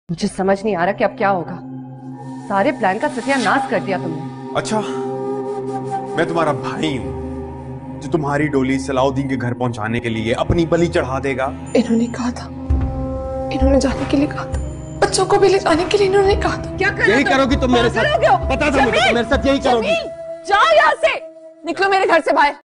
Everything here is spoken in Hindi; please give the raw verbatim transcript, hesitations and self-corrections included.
मुझे समझ नहीं आ रहा कि अब क्या होगा। सारे प्लान का सत्यानाश कर दिया तुमने। अच्छा, मैं तुम्हारा भाई हूँ जो तुम्हारी डोली सलाउद्दीन के घर पहुंचाने के लिए अपनी बलि चढ़ा देगा। इन्होंने कहा था, इन्होंने जाने के लिए कहा था, बच्चों को भी ले जाने के लिए इन्होंने कहा था। क्या कर यही करोगी तुम मेरे साथ? हो? बता दो मुझे, तुम मेरे साथ यही करोगी? जाओ यहाँ से, निकलो मेरे घर से बाहर।